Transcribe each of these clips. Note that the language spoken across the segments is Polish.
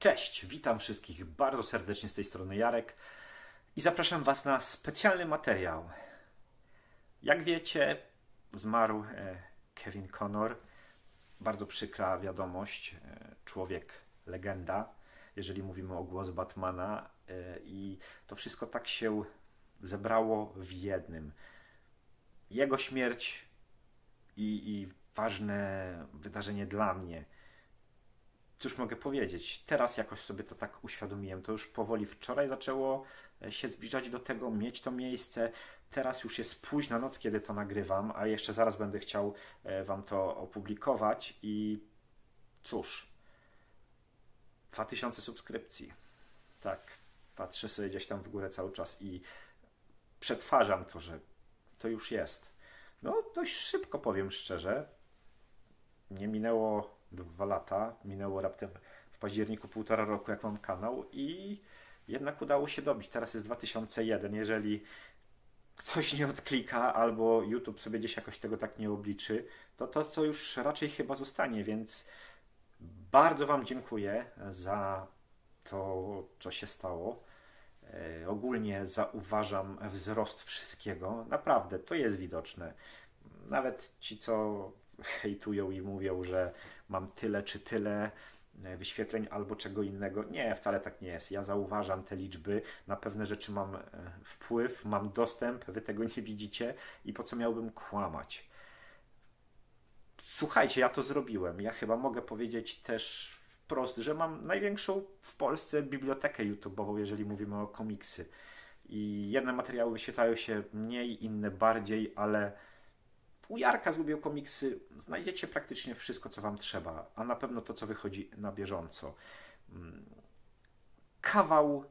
Cześć, witam wszystkich bardzo serdecznie z tej strony Jarek i zapraszam Was na specjalny materiał. Jak wiecie, zmarł Kevin Connor. Bardzo przykra wiadomość. Człowiek, legenda, jeżeli mówimy o głos Batmana. I to wszystko tak się zebrało w jednym. Jego śmierć i ważne wydarzenie dla mnie. Cóż mogę powiedzieć? Teraz jakoś sobie to tak uświadomiłem. To już powoli wczoraj zaczęło się zbliżać do tego, mieć to miejsce. Teraz już jest późna noc, kiedy to nagrywam, a jeszcze zaraz będę chciał Wam to opublikować. I cóż, 2000 subskrypcji. Tak, patrzę sobie gdzieś tam w górę cały czas i przetwarzam to, że to już jest. No, dość szybko, powiem szczerze. Nie minęło 2 lata, minęło raptem w październiku 1,5 roku, jak mam kanał, i jednak udało się dobić. Teraz jest 2001. Jeżeli ktoś nie odklika albo YouTube sobie gdzieś jakoś tego tak nie obliczy, to już raczej chyba zostanie, więc bardzo Wam dziękuję za to, co się stało. Ogólnie zauważam wzrost wszystkiego. Naprawdę, to jest widoczne. Nawet ci, co hejtują i mówią, że mam tyle czy tyle wyświetleń albo czego innego. Nie, wcale tak nie jest. Ja zauważam te liczby, na pewne rzeczy mam wpływ, mam dostęp, wy tego nie widzicie i po co miałbym kłamać? Słuchajcie, ja to zrobiłem. Ja chyba mogę powiedzieć też wprost, że mam największą w Polsce bibliotekę YouTube'ową, jeżeli mówimy o komiksy. I jedne materiały wyświetlają się mniej, inne bardziej, ale u Jarka z Lubię Komiksy znajdziecie praktycznie wszystko, co Wam trzeba, a na pewno to, co wychodzi na bieżąco. Kawał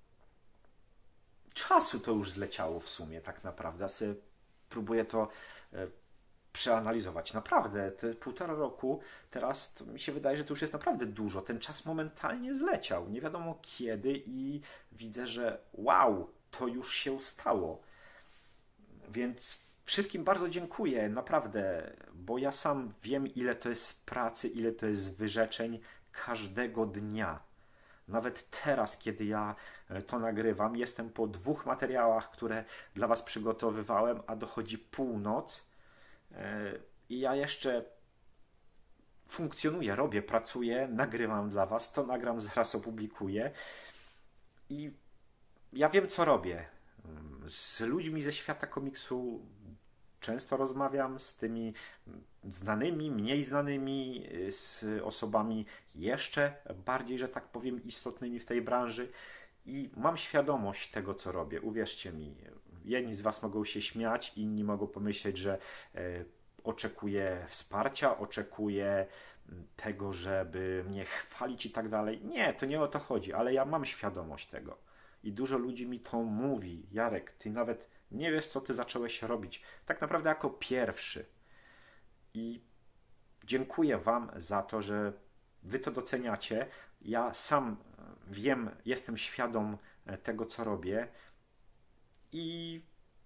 czasu to już zleciało w sumie, tak naprawdę. Ja sobie próbuję to przeanalizować. Naprawdę, te 1,5 roku, teraz to mi się wydaje, że to już jest naprawdę dużo. Ten czas momentalnie zleciał, nie wiadomo kiedy, i widzę, że wow, to już się stało. Więc wszystkim bardzo dziękuję, naprawdę, bo ja sam wiem, ile to jest pracy, ile to jest wyrzeczeń każdego dnia. Nawet teraz, kiedy ja to nagrywam, jestem po 2 materiałach, które dla Was przygotowywałem, a dochodzi północ i ja jeszcze funkcjonuję, robię, pracuję, nagrywam dla Was, to nagram, zaraz opublikuję i ja wiem, co robię. Z ludźmi ze świata komiksu często rozmawiam, z tymi znanymi, mniej znanymi, z osobami jeszcze bardziej, że tak powiem, istotnymi w tej branży, i mam świadomość tego, co robię. Uwierzcie mi, jedni z Was mogą się śmiać, inni mogą pomyśleć, że oczekuję wsparcia, oczekuję tego, żeby mnie chwalić i tak dalej. Nie, to nie o to chodzi, ale ja mam świadomość tego. I dużo ludzi mi to mówi. Jarek, ty nawet nie wiesz, co ty zacząłeś robić. Tak naprawdę jako pierwszy. I dziękuję Wam za to, że Wy to doceniacie. Ja sam wiem, jestem świadom tego, co robię. I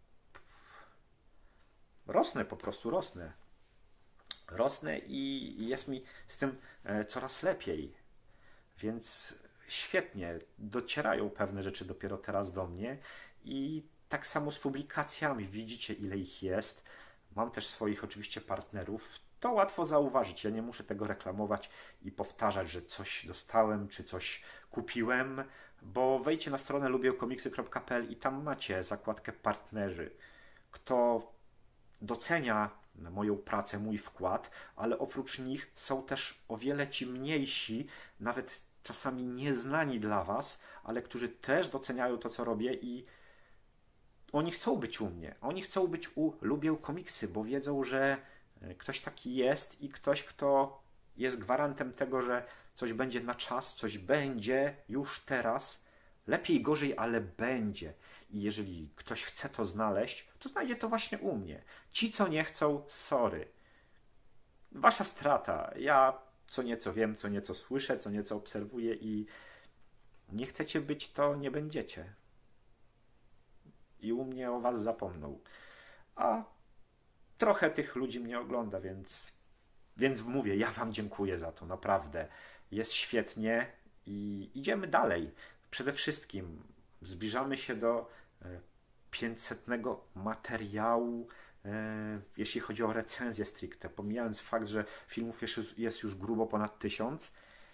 rosnę, po prostu rosnę. Rosnę i jest mi z tym coraz lepiej. Więc świetnie, docierają pewne rzeczy dopiero teraz do mnie, i tak samo z publikacjami. Widzicie, ile ich jest. Mam też swoich oczywiście partnerów. To łatwo zauważyć. Ja nie muszę tego reklamować i powtarzać, że coś dostałem czy coś kupiłem, bo wejdźcie na stronę lubię-komiksy.pl i tam macie zakładkę partnerzy. Kto docenia moją pracę, mój wkład, ale oprócz nich są też o wiele ci mniejsi, nawet czasami nieznani dla Was, ale którzy też doceniają to, co robię, i oni chcą być u mnie. Oni chcą być u Lubię Komiksy, bo wiedzą, że ktoś taki jest i ktoś, kto jest gwarantem tego, że coś będzie na czas, coś będzie już teraz. Lepiej, gorzej, ale będzie. I jeżeli ktoś chce to znaleźć, to znajdzie to właśnie u mnie. Ci, co nie chcą, sorry. Wasza strata. Ja co nieco wiem, co nieco słyszę, co nieco obserwuję, i nie chcecie być, to nie będziecie. I u mnie o Was zapomną. A trochę tych ludzi mnie ogląda, więc mówię, ja Wam dziękuję za to, naprawdę. Jest świetnie I idziemy dalej. Przede wszystkim zbliżamy się do 500 materiału, jeśli chodzi o recenzję stricte. Pomijając fakt, że filmów jest już grubo ponad 1000.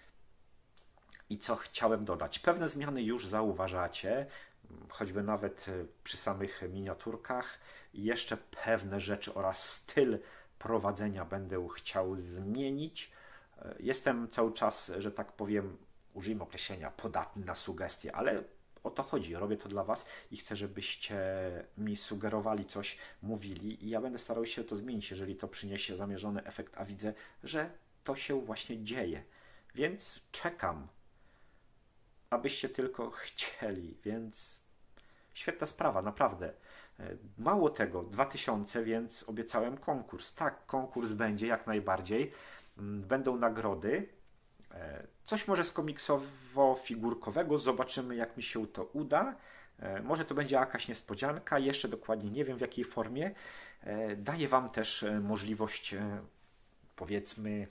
I co chciałem dodać? Pewne zmiany już zauważacie, choćby nawet przy samych miniaturkach. I jeszcze pewne rzeczy oraz styl prowadzenia będę chciał zmienić. Jestem cały czas, że tak powiem, użyjmy określenia, podatny na sugestie, ale o to chodzi. Robię to dla Was i chcę, żebyście mi sugerowali coś, mówili i ja będę starał się to zmienić, jeżeli to przyniesie zamierzony efekt, a widzę, że to się właśnie dzieje. Więc czekam, abyście tylko chcieli, więc świetna sprawa, naprawdę. Mało tego, 2000, więc obiecałem konkurs. Tak, konkurs będzie jak najbardziej. Będą nagrody. Coś może z komiksowo-figurkowego. Zobaczymy, jak mi się to uda. Może to będzie jakaś niespodzianka. Jeszcze dokładnie nie wiem, w jakiej formie. Daję Wam też możliwość, powiedzmy,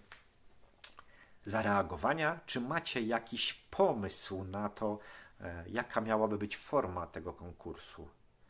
zareagowania. Czy macie jakiś pomysł na to, jaka miałaby być forma tego konkursu?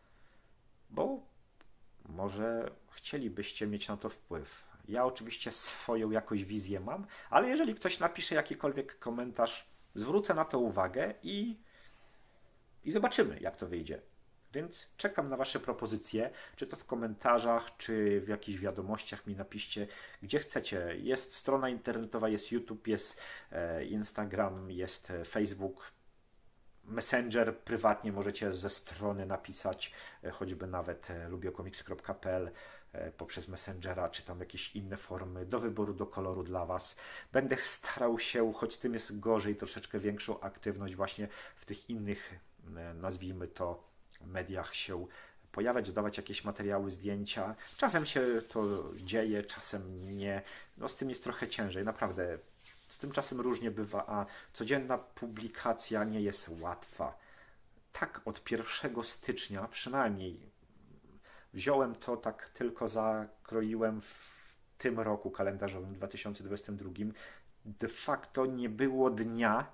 Bo może chcielibyście mieć na to wpływ. Ja oczywiście swoją jakąś wizję mam, ale jeżeli ktoś napisze jakikolwiek komentarz, zwrócę na to uwagę i zobaczymy, jak to wyjdzie. Więc czekam na Wasze propozycje, czy to w komentarzach, czy w jakichś wiadomościach mi napiszcie, gdzie chcecie. Jest strona internetowa, jest YouTube, jest Instagram, jest Facebook, Messenger, prywatnie możecie ze strony napisać, choćby nawet lubiokomiksy.pl poprzez Messengera, czy tam jakieś inne formy do wyboru, do koloru dla Was. Będę starał się, choć tym jest gorzej, troszeczkę większą aktywność właśnie w tych innych, nazwijmy to, mediach się pojawiać, dodawać jakieś materiały, zdjęcia. Czasem się to dzieje, czasem nie. No z tym jest trochę ciężej, naprawdę. Z tym czasem różnie bywa, a codzienna publikacja nie jest łatwa. Tak od 1 stycznia przynajmniej wziąłem to, tak tylko zakroiłem w tym roku kalendarzowym 2022. De facto nie było dnia,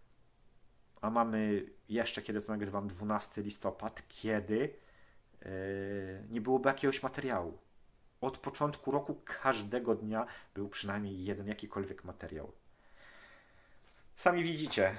a mamy jeszcze, kiedy to nagrywam, 12 listopad, kiedy nie byłoby jakiegoś materiału. Od początku roku każdego dnia był przynajmniej jeden jakikolwiek materiał. Sami widzicie.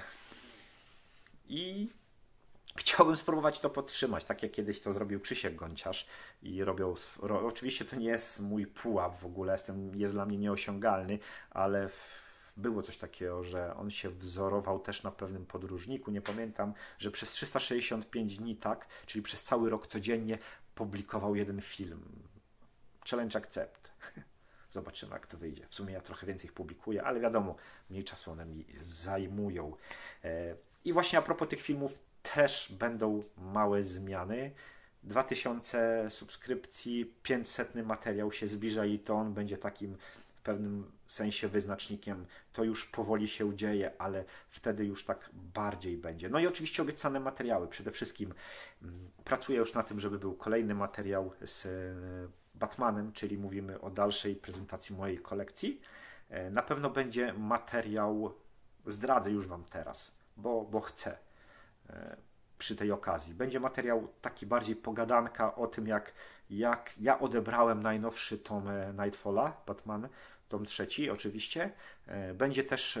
I chciałbym spróbować to podtrzymać, tak jak kiedyś to zrobił Krzysiek Gonciarz i robią. Oczywiście to nie jest mój pułap w ogóle, jest dla mnie nieosiągalny, ale było coś takiego, że on się wzorował też na pewnym podróżniku. Nie pamiętam, że przez 365 dni, tak, czyli przez cały rok codziennie publikował jeden film. Challenge accept. Zobaczymy, jak to wyjdzie. W sumie ja trochę więcej ich publikuję, ale wiadomo, mniej czasu one mi zajmują. I właśnie a propos tych filmów też będą małe zmiany. 2000 subskrypcji, 500 materiał się zbliża i to on będzie takim w pewnym sensie wyznacznikiem. To już powoli się dzieje, ale wtedy już tak bardziej będzie. No i oczywiście obiecane materiały. Przede wszystkim pracuję już na tym, żeby był kolejny materiał z Batmanem, czyli mówimy o dalszej prezentacji mojej kolekcji. Na pewno będzie materiał, zdradzę już Wam teraz, bo chcę przy tej okazji. Będzie materiał taki bardziej pogadanka o tym, jak ja odebrałem najnowszy tom Nightfalla, Batman, tom 3 oczywiście. Będzie też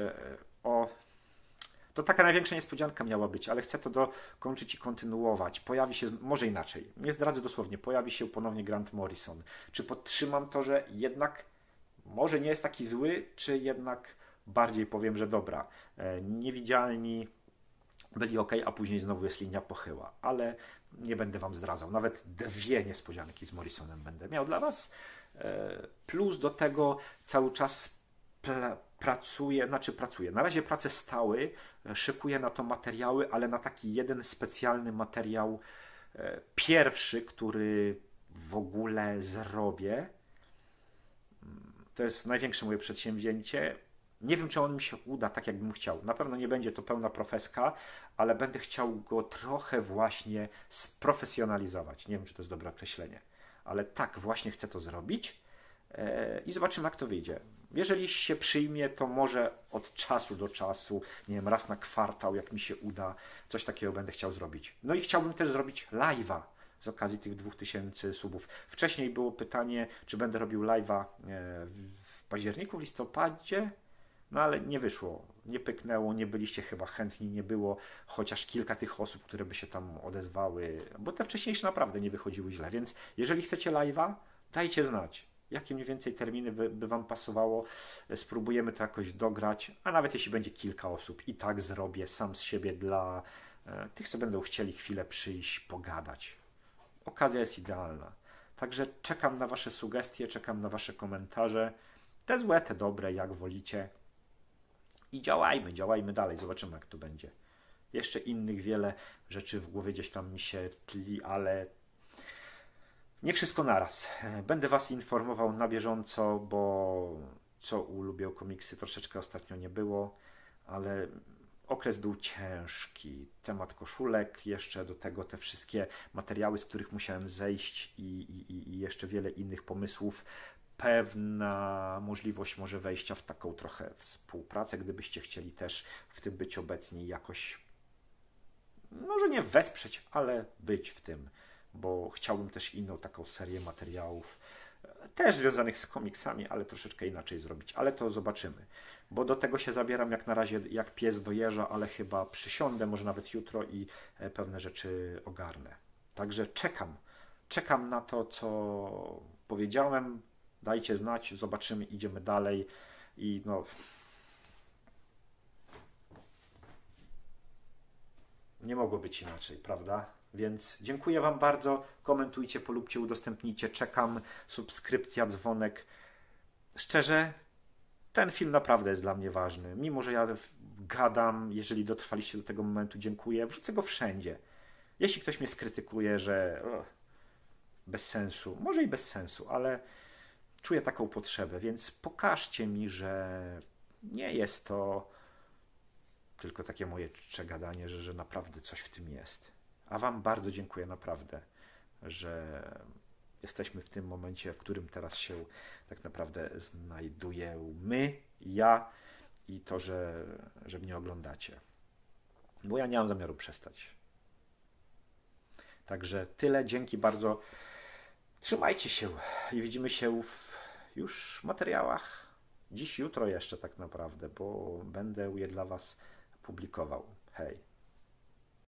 to taka największa niespodzianka miała być, ale chcę to dokończyć i kontynuować. Pojawi się, może inaczej, nie zdradzę dosłownie, pojawi się ponownie Grant Morrison. Czy podtrzymam to, że jednak może nie jest taki zły, czy jednak bardziej powiem, że dobra. Niewidzialni byli ok, a później znowu jest linia pochyła, ale nie będę Wam zdradzał. Nawet 2 niespodzianki z Morrisonem będę miał dla Was. Plus do tego cały czas pracuję. Na razie prace stały, szykuję na to materiały, ale na taki jeden specjalny materiał, pierwszy, który w ogóle zrobię. To jest największe moje przedsięwzięcie. Nie wiem, czy on mi się uda tak, jakbym chciał. Na pewno nie będzie to pełna profeska, ale będę chciał go trochę właśnie sprofesjonalizować. Nie wiem, czy to jest dobre określenie, ale tak właśnie chcę to zrobić i zobaczymy, jak to wyjdzie. Jeżeli się przyjmie, to może od czasu do czasu, nie wiem, raz na kwartał, jak mi się uda, coś takiego będę chciał zrobić. No i chciałbym też zrobić live'a z okazji tych 2000 subów. Wcześniej było pytanie, czy będę robił live'a w październiku, w listopadzie, no ale nie wyszło, nie pyknęło, nie byliście chyba chętni, nie było chociaż kilka tych osób, które by się tam odezwały, bo te wcześniejsze naprawdę nie wychodziły źle, więc jeżeli chcecie live'a, dajcie znać, jakie mniej więcej terminy by Wam pasowało, spróbujemy to jakoś dograć, a nawet jeśli będzie kilka osób, i tak zrobię sam z siebie dla tych, co będą chcieli chwilę przyjść, pogadać. Okazja jest idealna. Także czekam na Wasze sugestie, czekam na Wasze komentarze, te złe, te dobre, jak wolicie. I działajmy dalej, zobaczymy jak to będzie. Jeszcze innych wiele rzeczy w głowie gdzieś tam mi się tli, ale nie wszystko naraz. Będę Was informował na bieżąco, bo co u Lubię Komiksy troszeczkę ostatnio nie było, ale okres był ciężki. Temat koszulek, jeszcze do tego te wszystkie materiały, z których musiałem zejść i jeszcze wiele innych pomysłów. Pewna możliwość może wejścia w taką trochę współpracę, gdybyście chcieli też w tym być obecni, jakoś, może nie wesprzeć, ale być w tym, bo chciałbym też inną taką serię materiałów, też związanych z komiksami, ale troszeczkę inaczej zrobić, ale to zobaczymy, bo do tego się zabieram jak na razie, jak pies do jeża, ale chyba przysiądę, może nawet jutro i pewne rzeczy ogarnę. Także czekam na to, co powiedziałem. Dajcie znać, zobaczymy, idziemy dalej i no, nie mogło być inaczej, prawda? Więc dziękuję Wam bardzo, komentujcie, polubcie, udostępnijcie, czekam, subskrypcja, dzwonek. Szczerze, ten film naprawdę jest dla mnie ważny, mimo że ja gadam, jeżeli dotrwaliście do tego momentu, dziękuję, wrzucę go wszędzie. Jeśli ktoś mnie skrytykuje, że bez sensu, może i bez sensu, ale czuję taką potrzebę, więc pokażcie mi, że nie jest to tylko takie moje czcze gadanie, że naprawdę coś w tym jest. A Wam bardzo dziękuję naprawdę, że jesteśmy w tym momencie, w którym teraz się tak naprawdę znajdujemy, ja i to, że mnie oglądacie. Bo ja nie mam zamiaru przestać. Także tyle, dzięki bardzo. Trzymajcie się i widzimy się w już materiałach dziś, jutro jeszcze tak naprawdę, bo będę je dla Was publikował. Hej.